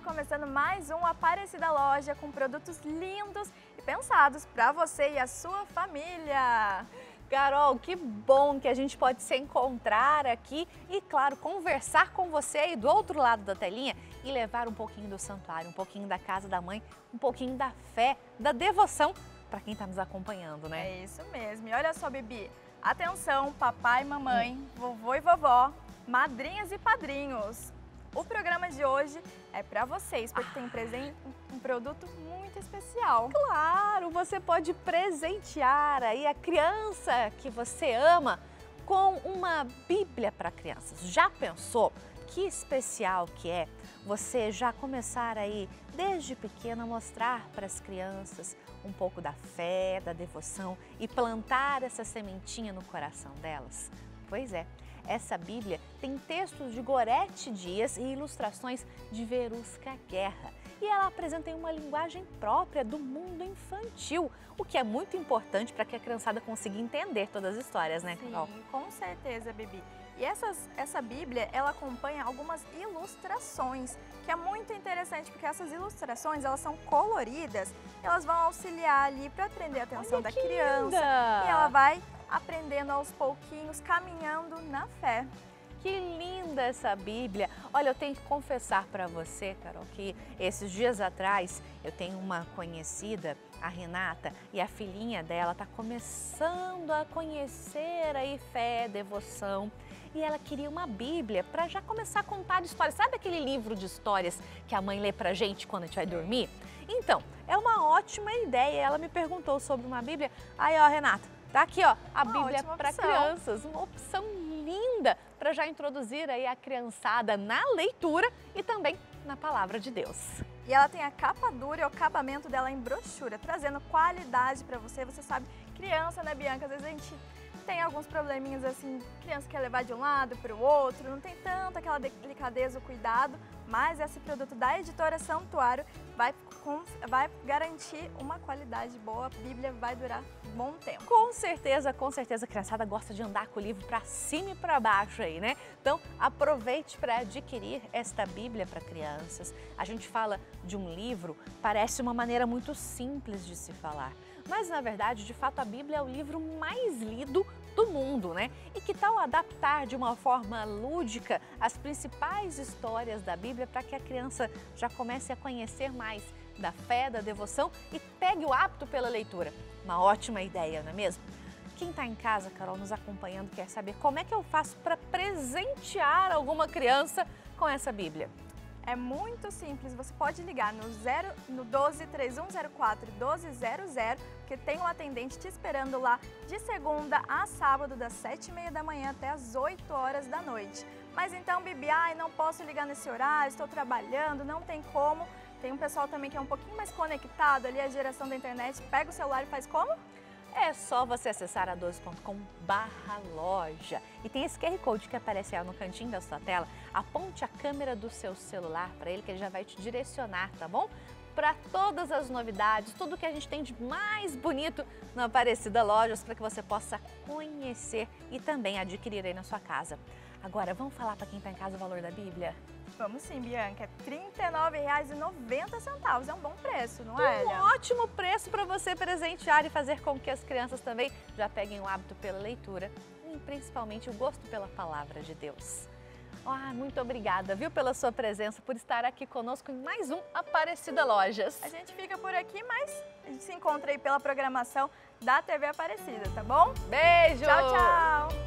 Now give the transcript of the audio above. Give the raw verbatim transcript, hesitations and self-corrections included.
começando mais um Aparecida Loja com produtos lindos e pensados para você e a sua família. Carol, que bom que a gente pode se encontrar aqui e, claro, conversar com você aí do outro lado da telinha e levar um pouquinho do santuário, um pouquinho da casa da mãe, um pouquinho da fé, da devoção para quem está nos acompanhando, né? É isso mesmo. E olha só, Bibi, atenção, papai, mamãe, hum. vovô e vovó, madrinhas e padrinhos. O programa de hoje é para vocês, porque ah. tem presente, um produto muito especial. Claro, você pode presentear aí a criança que você ama com uma Bíblia para crianças. Já pensou que especial que é você já começar aí desde pequena a mostrar para as crianças um pouco da fé, da devoção e plantar essa sementinha no coração delas? Pois é. Essa Bíblia tem textos de Gorete Dias e ilustrações de Verusca Guerra. E ela apresenta uma linguagem própria do mundo infantil, o que é muito importante para que a criançada consiga entender todas as histórias, né, Carol? Sim, com certeza, Bibi. E essas, essa Bíblia, ela acompanha algumas ilustrações, que é muito interessante, porque essas ilustrações, elas são coloridas, elas vão auxiliar ali para prender a atenção Olha da que criança. Linda. E ela vai aprendendo aos pouquinhos, caminhando na fé. Que linda essa Bíblia! Olha, eu tenho que confessar para você, Carol, que esses dias atrás eu tenho uma conhecida, a Renata, e a filhinha dela está começando a conhecer aí fé, devoção. E ela queria uma Bíblia para já começar a contar histórias. Sabe aquele livro de histórias que a mãe lê pra gente quando a gente vai dormir? Então, é uma ótima ideia. Ela me perguntou sobre uma Bíblia. Aí, ó, Renata, tá aqui, ó, a uma Bíblia para crianças. Uma opção linda para já introduzir aí a criançada na leitura e também na palavra de Deus. E ela tem a capa dura e o acabamento dela em brochura, trazendo qualidade para você. Você sabe, criança, né, Bianca? Às vezes a gente tem alguns probleminhas assim, criança quer levar de um lado para o outro, não tem tanto aquela delicadeza, o cuidado, mas esse produto da editora Santuário vai, com, vai garantir uma qualidade boa, a Bíblia vai durar um bom tempo. Com certeza, com certeza a criançada gosta de andar com o livro para cima e para baixo aí, né? Então aproveite para adquirir esta Bíblia para crianças. A gente fala de um livro, parece uma maneira muito simples de se falar. Mas, na verdade, de fato, a Bíblia é o livro mais lido do mundo, né? E que tal adaptar de uma forma lúdica as principais histórias da Bíblia para que a criança já comece a conhecer mais da fé, da devoção e pegue o hábito pela leitura? Uma ótima ideia, não é mesmo? Quem está em casa, Carol, nos acompanhando, quer saber como é que eu faço para presentear alguma criança com essa Bíblia? É muito simples, você pode ligar no, zero, no doze, três um zero quatro, doze zero zero, que tem um atendente te esperando lá de segunda a sábado, das sete e meia da manhã até as oito horas da noite. Mas então, Bibi, ai, não posso ligar nesse horário, estou trabalhando, não tem como. Tem um pessoal também que é um pouquinho mais conectado ali, a geração da internet, pega o celular e faz como? É só você acessar a doze ponto com barra loja e tem esse Q R Code que aparece aí no cantinho da sua tela. Aponte a câmera do seu celular para ele que ele já vai te direcionar, tá bom? Para todas as novidades, tudo que a gente tem de mais bonito no Aparecida Lojas para que você possa conhecer e também adquirir aí na sua casa. Agora, vamos falar para quem está em casa o valor da Bíblia? Vamos sim, Bianca. É trinta e nove reais e noventa centavos. É um bom preço, não é? Um ótimo preço para você presentear e fazer com que as crianças também já peguem o hábito pela leitura e principalmente o gosto pela palavra de Deus. Ah, muito obrigada, viu, pela sua presença, por estar aqui conosco em mais um Aparecida Lojas. A gente fica por aqui, mas a gente se encontra aí pela programação da T V Aparecida, tá bom? Beijo! Tchau, tchau!